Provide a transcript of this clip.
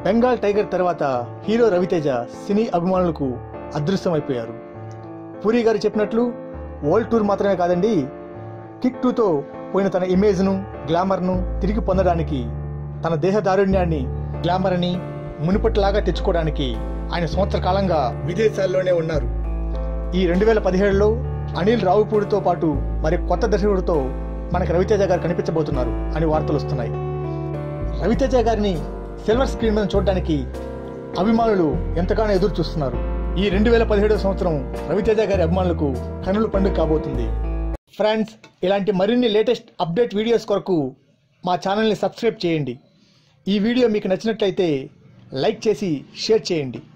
Bengal tiger తర్వాత hero Raviteja cine అభిమానులకు అదృశ్యమైపోయారు. పూరి గారు చెప్పినట్లు వరల్డ్ టూర్ మాత్రమే కాదండి, కిక్ 2తో పోయిన తన ఇమేజ్ను, గ్లామర్ను తిరిగి పొందడానికి, తన దేహదారుణ్యాన్ని, గ్లామర్ని మునుపటిలాగా తెచ్చుకోవడానికి ఆయన సంవత్సర కాలంగా విదేశాల్లోనే ఉన్నారు. ఈ 2017లో అనిల్ రావిపూడితో పాటు మరి కొత్త దర్శకుడితో మనకి రవితేజ గారు కనిపించబోతున్నారు అని వార్తలు వస్తున్నాయి. రవితేజ గారిని సిల్వర్ స్క్రీన్ మీద చూడడానికి అభిమానులు ఎంతగానో ఎదురు చూస్తున్నారు. ఈ 2017 సంవత్సరం రవితేజ గారి అభిమానులకు కన్నుల పండుగ కాబోతుంది. ఫ్రెండ్స్, ఇలాంటి మరిన్ని లేటెస్ట్ అప్డేట్ వీడియోస్ కొరకు మా ఛానల్ని సబ్స్క్రైబ్ చేయండి. ఈ వీడియో మీకు నచ్చినట్లయితే లైక్ చేసి షేర్ చేయండి.